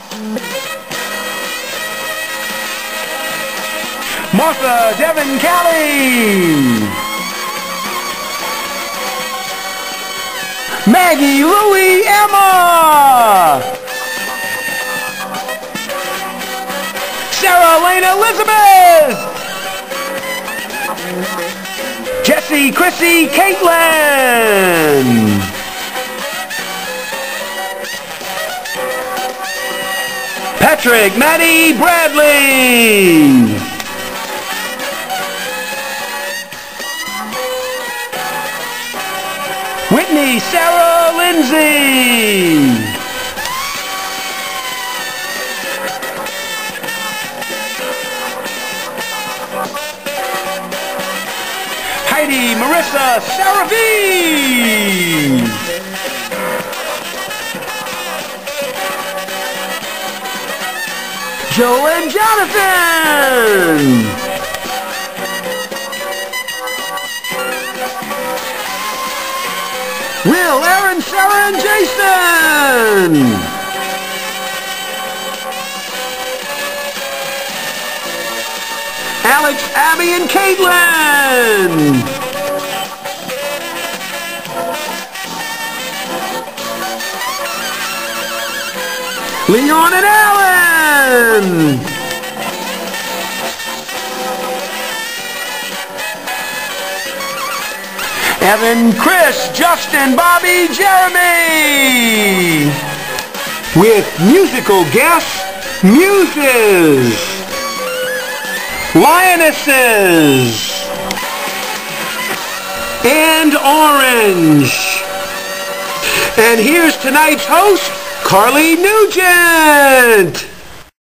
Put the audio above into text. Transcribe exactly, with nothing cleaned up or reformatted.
Martha Devin Kelly. Maggie Louie Emma. Sarah Lane Elizabeth. Jessie Chrissy Caitlin. Patrick Maddie Bradley. Whitney Sarah Lindsay. Heidi Marissa Sarah V. Joe and Jonathan. Will, Aaron, Sarah, and Jason. Alex, Abby, and Caitlin. Leon and Alan. Evan, Chris, Justin, Bobby, Jeremy. With musical guests, Muses, Lionesses, and Orange. And here's tonight's host, Carly Nugent.